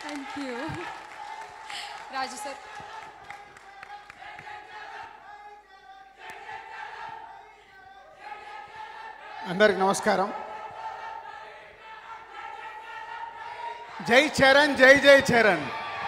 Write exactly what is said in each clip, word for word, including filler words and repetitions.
Thank you. Raju sir. అందరికి నమస్కారం. జై చరణ్, జై జై చరణ్.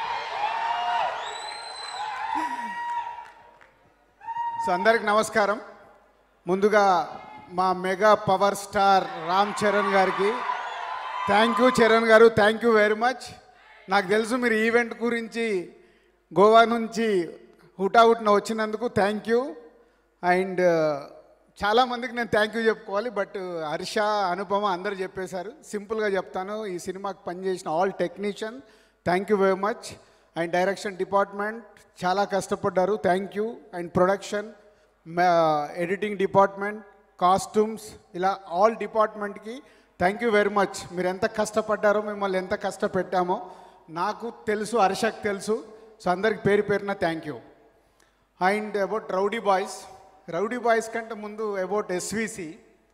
సో అందరికి నమస్కారం. ముందుగా మా mega power star Ram Charan గారికి థ్యాంక్ యూ. చరణ్ గారు థ్యాంక్ యూ వెరీ మచ్. నాకు తెలుసు మీరు ఈవెంట్ గురించి గోవా నుంచి హుటాహుట్న వచ్చినందుకు థ్యాంక్ యూ. అండ్ చాలామందికి నేను థ్యాంక్ యూ చెప్పుకోవాలి, బట్ హర్ష, అనుపమ అందరు చెప్పేశారు. సింపుల్గా చెప్తాను, ఈ సినిమాకి పనిచేసిన all technician thank you very much. And direction department చాలా కష్టపడ్డారు, thank you. And production, editing department, costumes, ఇలా ఆల్ డిపార్ట్మెంట్కి థ్యాంక్ యూ వెరీ మచ్. మీరు ఎంత కష్టపడ్డారో, మిమ్మల్ని ఎంత కష్టపెట్టామో నాకు తెలుసు, హర్షకు తెలుసు. సో అందరికి పేరు పేరున thank you. And about Rowdy Boys, Rowdy Boys కంటే ముందు అబౌట్ ఎస్విసి,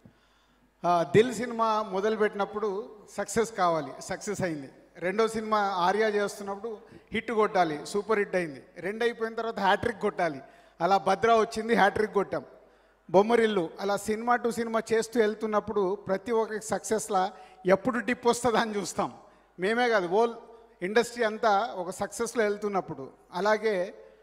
దిల్ సినిమా మొదలుపెట్టినప్పుడు సక్సెస్ కావాలి, సక్సెస్ అయింది. రెండో సినిమా ఆర్యా చేస్తున్నప్పుడు హిట్ కొట్టాలి, సూపర్ హిట్ అయింది. రెండు అయిపోయిన తర్వాత హ్యాట్రిక్ కొట్టాలి, అలా భద్రా వచ్చింది, హ్యాట్రిక్ కొట్టాం. బొమ్మరిల్లు, అలా సినిమా టు సినిమా చేస్తూ వెళ్తున్నప్పుడు ప్రతి ఒక్కరికి సక్సెస్లా ఎప్పుడు డిప్ వస్తుందా అని చూస్తాం. మేమే కాదు, హోల్ ఇండస్ట్రీ అంతా ఒక సక్సెస్లో వెళ్తున్నప్పుడు. అలాగే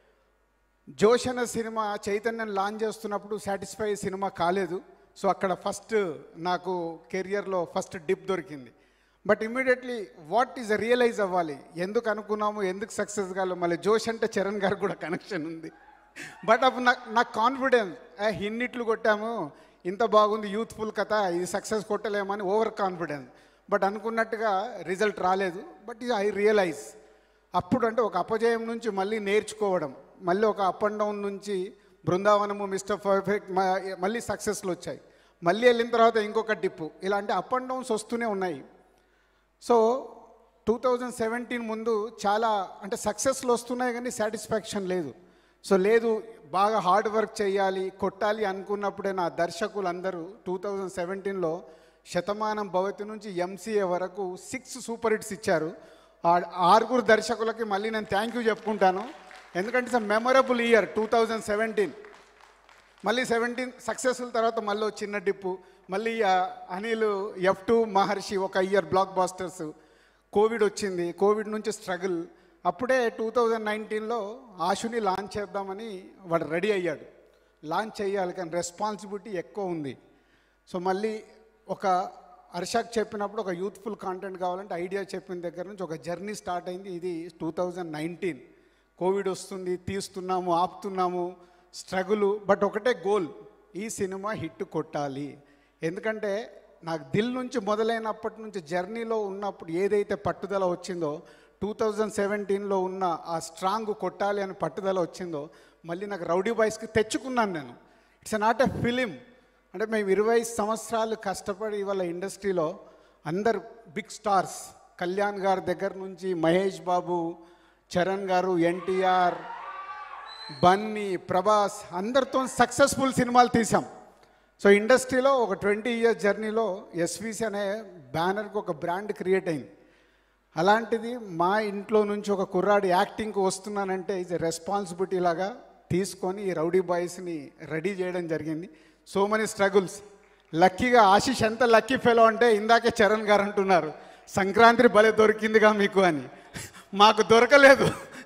జోష్ అనే సినిమా చైతన్యం లాంచ్ చేస్తున్నప్పుడు సాటిస్ఫై సినిమా కాలేదు. సో అక్కడ ఫస్ట్ నాకు కెరియర్లో ఫస్ట్ డిప్ దొరికింది. But immediately what is realize అవ్వాలి, ఎందుకు అనుకున్నాము, ఎందుకు సక్సెస్ కాలేదు. మళ్ళీ జోష్ అంటే చరణ్ గారు కూడా కనెక్షన్ ఉంది. బట్ అప్పుడు నాకు నాకు కాన్ఫిడెన్స్, ఇన్నిట్లు కొట్టాము, ఇంత బాగుంది యూత్ఫుల్ కథ, ఇది సక్సెస్ కొట్టలేమని ఓవర్ కాన్ఫిడెన్స్. బట్ అనుకున్నట్టుగా రిజల్ట్ రాలేదు. బట్ ఐ రియలైజ్ అప్పుడు, అంటే ఒక అపజయం నుంచి మళ్ళీ నేర్చుకోవడం, మళ్ళీ ఒక అప్ అండ్ డౌన్ నుంచి బృందావనము, మిస్టర్ పర్ఫెక్ట్, మళ్ళీ సక్సెస్లు వచ్చాయి. మళ్ళీ వెళ్ళిన తర్వాత ఇంకొక డిప్పు, ఇలాంటి అప్ అండ్ డౌన్స్ వస్తూనే ఉన్నాయి. సో టూ థౌజండ్ సెవెంటీన్ ముందు చాలా, అంటే సక్సెస్లు వస్తున్నాయి కానీ సాటిస్ఫాక్షన్ లేదు. సో లేదు, బాగా హార్డ్ వర్క్ చేయాలి, కొట్టాలి అనుకున్నప్పుడే నా దర్శకులందరూ టూ థౌజండ్ సెవెంటీన్లో శతమానం భవతి నుంచి ఎంసీఏ వరకు సిక్స్ సూపర్ హిట్స్ ఇచ్చారు. ఆ ఆరుగురు దర్శకులకి మళ్ళీ నేను థ్యాంక్ యూ చెప్పుకుంటాను. ఎందుకంటే it's memorable year two thousand seventeen. మళ్ళీ సెవెంటీన్ సక్సెస్ఫుల్ తర్వాత మళ్ళీ చిన్న డిప్పు, మళ్ళీ అనిల్, ఎఫ్ టూ, మహర్షి ఒక ఇయర్ బ్లాక్ బాస్టర్స్. కోవిడ్ వచ్చింది, కోవిడ్ నుంచి స్ట్రగుల్. అప్పుడే టూ థౌజండ్ నైన్టీన్లో ఆశుని లాంచ్ చేద్దామని వాడు రెడీ అయ్యాడు. లాంచ్ చేయాలి కానీ రెస్పాన్సిబిలిటీ ఎక్కువ ఉంది. సో మళ్ళీ ఒక హర్షకు చెప్పినప్పుడు ఒక యూత్ఫుల్ కాంటెంట్ కావాలంటే ఐడియా చెప్పిన దగ్గర నుంచి ఒక జర్నీ స్టార్ట్ అయింది. ఇది టూ థౌజండ్ నైన్టీన్. కోవిడ్ వస్తుంది, తీస్తున్నాము, ఆపుతున్నాము, స్ట్రగులు. బట్ ఒకటే గోల్, ఈ సినిమా హిట్ కొట్టాలి. ఎందుకంటే నాకు దిల్ నుంచి మొదలైనప్పటి నుంచి జర్నీలో ఉన్నప్పుడు ఏదైతే పట్టుదల వచ్చిందో, టూ థౌజండ్ సెవెంటీన్లో ఉన్న ఆ స్ట్రాంగ్ కొట్టాలి అని పట్టుదల వచ్చిందో, మళ్ళీ నాకు రౌడీ బాయ్స్కి తెచ్చుకున్నాను నేను. It's not a film. అంటే మేము ఇరవై సంవత్సరాలు కష్టపడి ఇవాళ ఇండస్ట్రీలో అందరు బిగ్ స్టార్స్, కళ్యాణ్ గారి దగ్గర నుంచి మహేష్ బాబు, చరణ్ గారు, ఎన్టీఆర్, బన్నీ, ప్రభాస్, అందరితో సక్సెస్ఫుల్ సినిమాలు తీసాం. సో ఇండస్ట్రీలో ఒక ట్వంటీ ఇయర్స్ జర్నీలో ఎస్విసి అనే బ్యానర్కి ఒక బ్రాండ్ క్రియేట్ అయింది. అలాంటిది మా ఇంట్లో నుంచి ఒక కుర్రాడు యాక్టింగ్కి వస్తున్నానంటే ఇది రెస్పాన్సిబిలిటీ లాగా తీసుకొని ఈ రౌడీ బాయ్స్ని రెడీ చేయడం జరిగింది. So many struggles. లక్కీగా ఆశీష్ ఎంత లక్కీ ఫెలో అంటే, ఇందాకే చరణ్ గారు అంటున్నారు సంక్రాంతి భలే దొరికిందిగా మీకు అని. మాకు దొరకలేదు.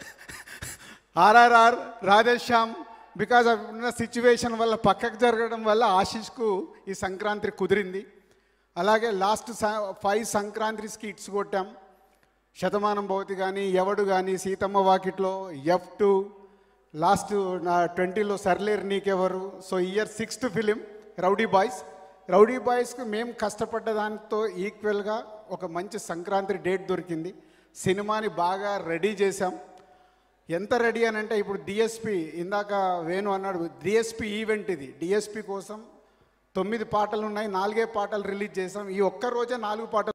ఆర్ఆర్ఆర్, రాధేశ్యామ్, బికాజ్ ఆఫ్ ఉన్న సిచ్యువేషన్ వల్ల పక్కకు జరగడం వల్ల ఆశీష్కు ఈ సంక్రాంతి కుదిరింది. అలాగే లాస్ట్ ఫైవ్ సంక్రాంతికి హిట్స్ కొట్టాం. శతమానం భవతి కానీ, ఎవడు కానీ, సీతమ్మ వాకిట్లో, ఎఫ్ టూ, లాస్ట్ నా ట్వంటీలో Sarileru Neekevvaru. So year sixth film Rowdy Boys. Rowdy బాయ్స్కి మేము కష్టపడ్డ దానితో ఈక్వల్గా ఒక మంచి సంక్రాంతి డేట్ దొరికింది. సినిమాని బాగా రెడీ చేశాం. ఎంత రెడీ అని అంటే, ఇప్పుడు డిఎస్పి, ఇందాక వేణు అన్నాడు, డిఎస్పి ఈవెంట్ ఇది. డిఎస్పి కోసం తొమ్మిది పాటలు ఉన్నాయి, నాలుగే పాటలు రిలీజ్ చేసాం. ఈ ఒక్క రోజే నాలుగు పాటలు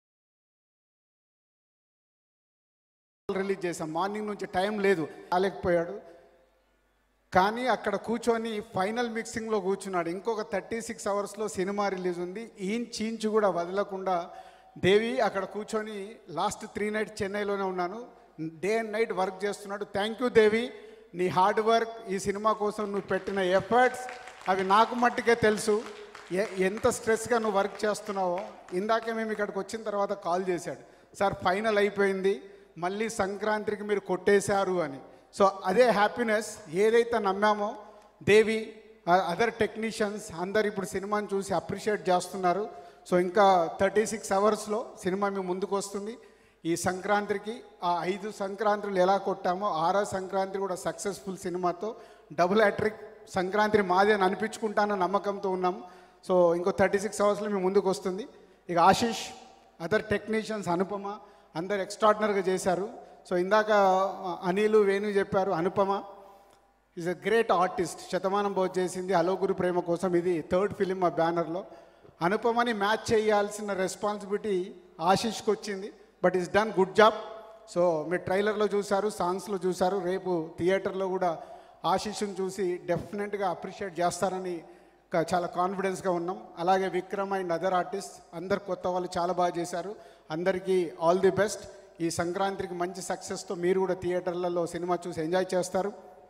రిలీజ్ చేసాం. మార్నింగ్ నుంచి టైం లేదు, రాలేకపోయాడు. కానీ అక్కడ కూర్చొని ఫైనల్ మిక్సింగ్లో కూర్చున్నాడు. ఇంకొక థర్టీ సిక్స్ అవర్స్లో సినిమా రిలీజ్ ఉంది. ఈయన చీంచు కూడా వదలకుండా దేవి అక్కడ కూర్చొని లాస్ట్ త్రీ నైట్ చెన్నైలోనే ఉన్నాను, డే అండ్ నైట్ వర్క్ చేస్తున్నాడు. థ్యాంక్ యూ దేవి, నీ హార్డ్ వర్క్, ఈ సినిమా కోసం నువ్వు పెట్టిన ఎఫర్ట్స్ అవి నాకు మట్టుకే తెలుసు. ఎ ఎంత స్ట్రెస్గా నువ్వు వర్క్ చేస్తున్నావో. ఇందాకే మేము ఇక్కడికి వచ్చిన తర్వాత కాల్ చేశాడు, సార్ ఫైనల్ అయిపోయింది, మళ్ళీ సంక్రాంతికి మీరు కొట్టేశారు అని. సో అదే హ్యాపీనెస్, ఏదైతే నమ్మామో దేవి అదర్ టెక్నీషియన్స్ అందరు ఇప్పుడు సినిమాని చూసి అప్రిషియేట్ చేస్తున్నారు. సో ఇంకా థర్టీ సిక్స్ అవర్స్లో సినిమా మీ ముందుకు వస్తుంది. ఈ సంక్రాంతికి ఆ ఐదు సంక్రాంతులు ఎలా కొట్టామో ఆరో సంక్రాంతి కూడా సక్సెస్ఫుల్ సినిమాతో డబుల్ హ్యాట్రిక్ సంక్రాంతి మాదే అని అనిపించుకుంటానన్న నమ్మకంతో ఉన్నాం. సో ఇంకో థర్టీ సిక్స్ అవర్స్లో మీ ముందుకు వస్తుంది. ఇక ఆశీష్, అదర్ టెక్నీషియన్స్, అనుపమ అందరు ఎక్స్ట్రాడినరీగా చేశారు. సో ఇందాక అనిల్ వేణు చెప్పారు, Anupama is a great artist, Shatamanam బోధ్ చేసింది, హలో గురు ప్రేమ కోసం, ఇది థర్డ్ ఫిలిం ఆ బ్యానర్లో. అనుపమని మ్యాచ్ చేయాల్సిన రెస్పాన్సిబిలిటీ ఆశీష్కి వచ్చింది, but is done good job. So మీరు ట్రైలర్లో చూశారు, సాంగ్స్లో చూశారు, రేపు థియేటర్లో కూడా ఆశీష్ని చూసి డెఫినెట్గా అప్రిషియేట్ చేస్తారని చాలా కాన్ఫిడెన్స్గా ఉన్నాం. అలాగే విక్రమ్ అండ్ అదర్ ఆర్టిస్ట్ అందరు కొత్త వాళ్ళు చాలా బాగా చేశారు. అందరికీ ఆల్ ది బెస్ట్. ఈ సంక్రాంతికి మంచి సక్సెస్తో మీరు కూడా థియేటర్లలో సినిమా చూసి ఎంజాయ్ చేస్తారు.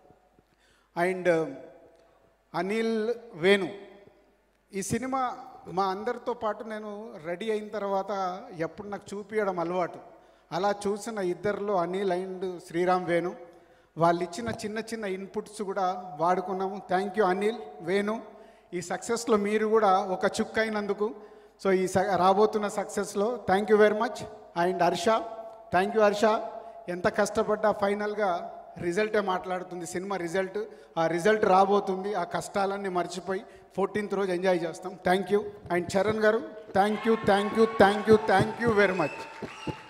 అండ్ అనిల్ వేణు, ఈ సినిమా మా అందరితో పాటు నేను రెడీ అయిన తర్వాత ఎప్పుడు నాకు చూపించడం అలవాటు. అలా చూసిన ఇద్దరిలో అనిల్ అండ్ శ్రీరామ్ వేణు, వాళ్ళు ఇచ్చిన చిన్న చిన్న ఇన్పుట్స్ కూడా వాడుకున్నాము. Thank you Anil, Venu. ఈ సక్సెస్లో మీరు కూడా ఒక చుక్క అయినందుకు. సో ఈ స రాబోతున్న సక్సెస్లో thank you very much. And Harsha, thank you Harsha. ఎంత కష్టపడ్డా ఫైనల్గా రిజల్టే మాట్లాడుతుంది. సినిమా రిజల్ట్, ఆ రిజల్ట్ రాబోతుంది. ఆ కష్టాలన్నీ మర్చిపోయి ఫోర్టీన్త్ రోజు ఎంజాయ్ చేస్తాం. Thank you. అండ్ చరణ్ గారు, thank you thank you thank you thank you very much.